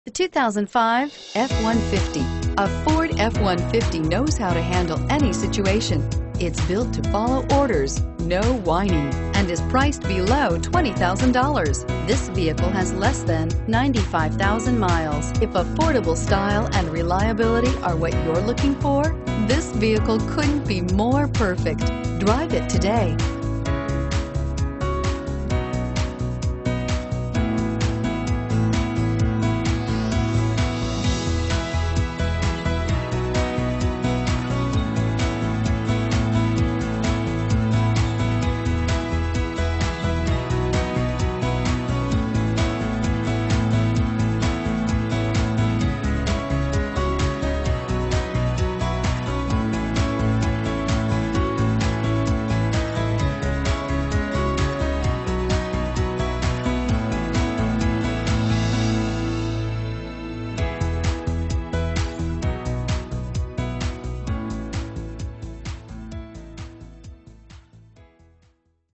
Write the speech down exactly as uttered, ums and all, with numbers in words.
The two thousand five F one fifty. A Ford F one fifty knows how to handle any situation. It's built to follow orders, no whining, and is priced below twenty thousand dollars. This vehicle has less than ninety-five thousand miles. If affordable style and reliability are what you're looking for, this vehicle couldn't be more perfect. Drive it today.